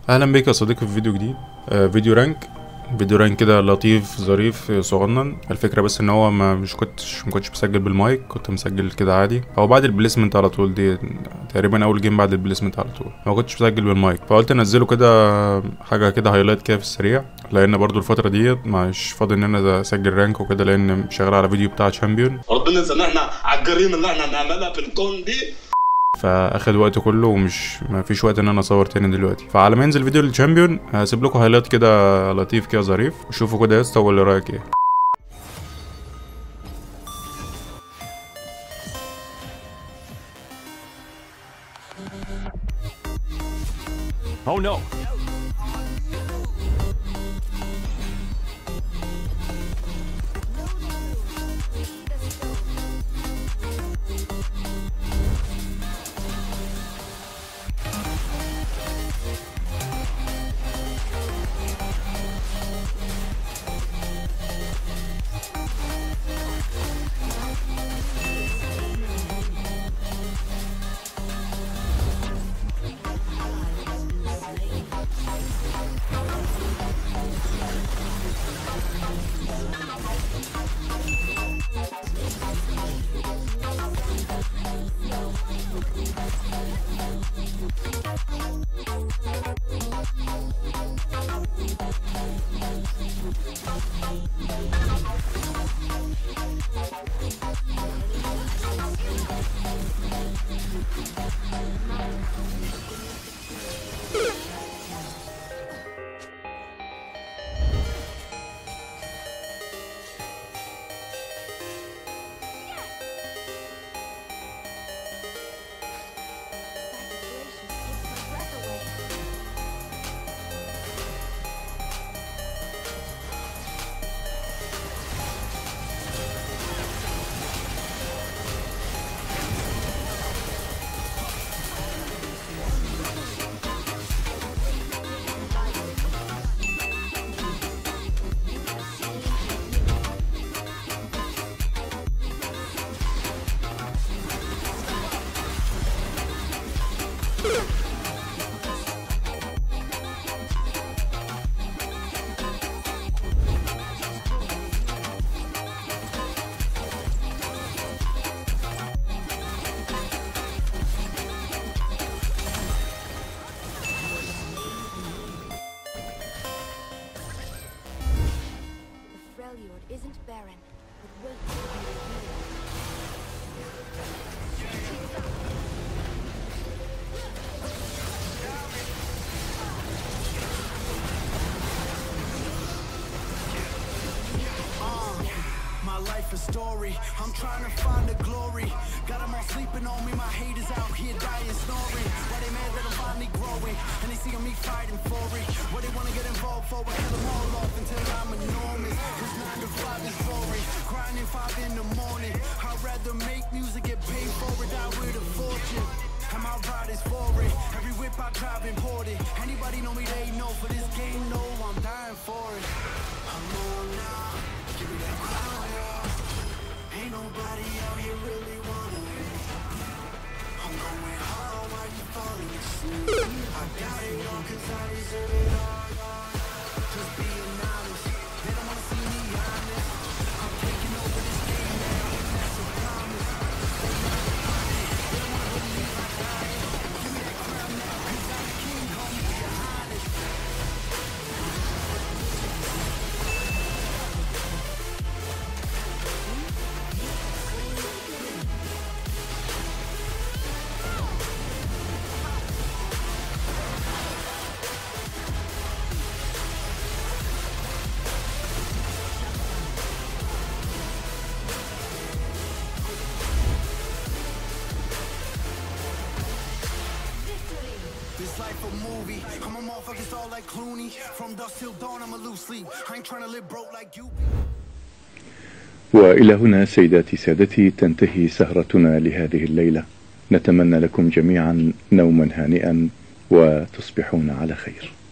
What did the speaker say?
اهلا بك يا صديقي في فيديو جديد. فيديو رانك كده لطيف ظريف صغنن. الفكره بس ان هو ما كنتش مسجل بالمايك، كنت مسجل كده عادي او بعد البليسمنت على طول. دي تقريبا اول جيم بعد البليسمنت على طول، ما كنتش مسجل بالمايك، فقلت انزله كده حاجه كده هايلايت كده في السريع، لان برضو الفتره ديت مش فاضي ان انا اسجل رانك وكده، لان شغال على فيديو بتاع تشامبيون. ربنا يسامحنا على الجريمه اللي احنا هنعملها في الكون دي، فاخد وقت كله ومش ما فيش وقت ان انا اصور تاني دلوقتي. فعلى ما ينزل فيديو للشامبيون هسيب لكم هايلايت كده لطيف كده ظريف، وشوفوا كده يا اسطى وقول لي رايك ايه. Oh no! Freljord isn't barren, but waits to be revealed. My life a story, I'm trying to find the glory. Got them all sleeping on me, my haters out here dying, snoring. Why they mad that I'm finally growing, and they see me fighting for it. What they wanna get involved for, I kill them all off until I'm enormous. Cause 9 to 5 is boring, grinding 5 in the morning. I'd rather make music, get paid for it, die with a fortune. And my ride is for it, every whip I drive imported. Anybody know me, they know, for this game, no, I'm dying for it. I'm on now, give me that crown, yeah. Ain't nobody out here really wanna win. I'm going hard while you falling asleep. I got it all cause I deserve it all, God. Just being honest, they don't wanna see me honest. I'm taking over this game now, and that's a promise. They don't wanna believe I got it. Give me that crown now cause I'm the king, homie, be honest. This life a movie, I'm a motherfucker star like Clooney. From dusk till dawn I'm a loose sleep. I ain't tryna live broke like you. وإلى هنا سيداتي سادتي تنتهي سهرتنا لهذه الليلة. نتمنى لكم جميعا نوما هانئا وتصبحون على خير.